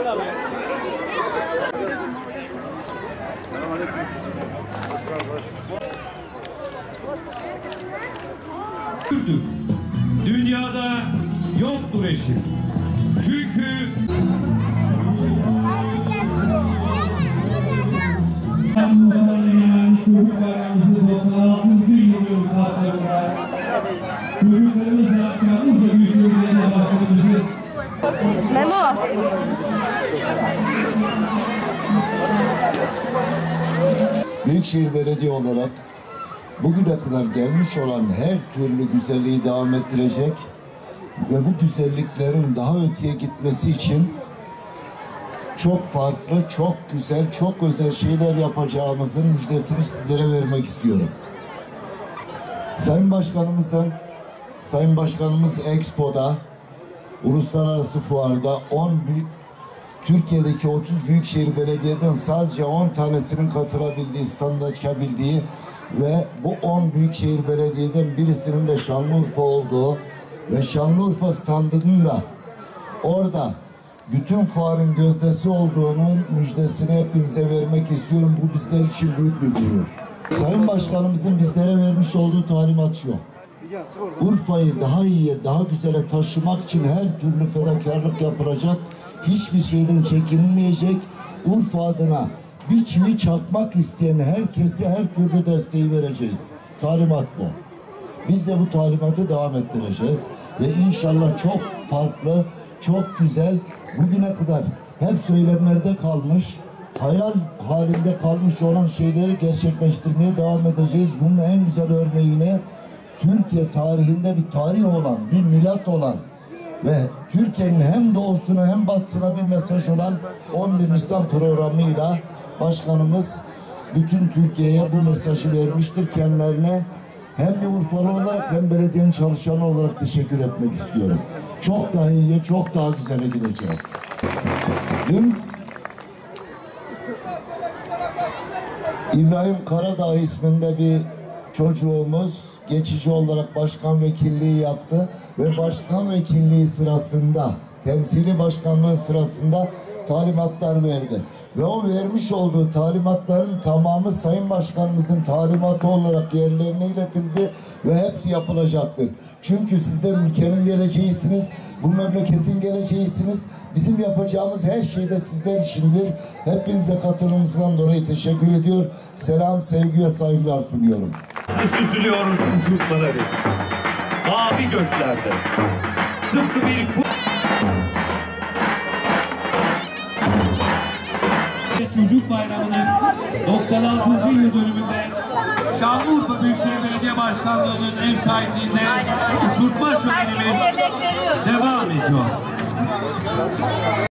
Dünyada yoktur eşi. Çünkü Memo. Büyükşehir Belediye olarak bugüne kadar gelmiş olan her türlü güzelliği devam ettirecek ve bu güzelliklerin daha öteye gitmesi için çok farklı, çok güzel, çok özel şeyler yapacağımızın müjdesini sizlere vermek istiyorum. Sayın Başkanımız Expo'da, uluslararası fuarda Türkiye'deki 30 büyükşehir belediyeden sadece 10 tanesinin katılabildiği, stand açabildiği ve bu 10 büyükşehir belediyeden birisinin de Şanlıurfa olduğu ve Şanlıurfa standının da orada bütün fuarın gözdesi olduğunun müjdesini hepinize vermek istiyorum. Bu bizler için büyük bir gurur. Sayın Başkanımızın bizlere vermiş olduğu talimat şu: Urfa'yı daha iyiye, daha güzele taşımak için her türlü fedakarlık yapılacak. Hiçbir şeyden çekinilmeyecek. Urfa adına bir çivi çakmak isteyen herkese her türlü desteği vereceğiz. Talimat bu. Biz de bu talimatı devam ettireceğiz. Ve inşallah çok farklı, çok güzel, bugüne kadar hep söylemlerde kalmış, hayal halinde kalmış olan şeyleri gerçekleştirmeye devam edeceğiz. Bunun en güzel örneğini Türkiye tarihinde bir tarih olan, bir milat olan ve Türkiye'nin hem doğusuna hem batısına bir mesaj olan 11 Nisan programıyla başkanımız bütün Türkiye'ye bu mesajı vermiştir. Kendilerine hem bir Urfalı olarak hem belediyenin çalışanı olarak teşekkür etmek istiyorum. Çok daha iyiye, çok daha güzele gideceğiz. Dün İbrahim Karadağ isminde bir çocuğumuz geçici olarak başkan vekilliği yaptı ve başkan vekilliği sırasında, temsili başkanlığı sırasında talimatlar verdi. Ve o vermiş olduğu talimatların tamamı Sayın Başkanımızın talimatı olarak yerlerine iletildi ve hepsi yapılacaktır. Çünkü sizler ülkenin geleceğisiniz, bu memleketin geleceğisiniz. Bizim yapacağımız her şey de sizler içindir. Hepinize katılımınızdan dolayı teşekkür ediyor. Selam, sevgi ve saygılar sunuyorum. süzülüyor çocukları mavi göklerde. Tıpkı bir Çocuk Bayramı'nın 96. yıl dönümünde Şanlıurfa Büyükşehir Belediye Başkanlığı'nın ev sahipliğinde uçurtma şölenimiz devam ediyor.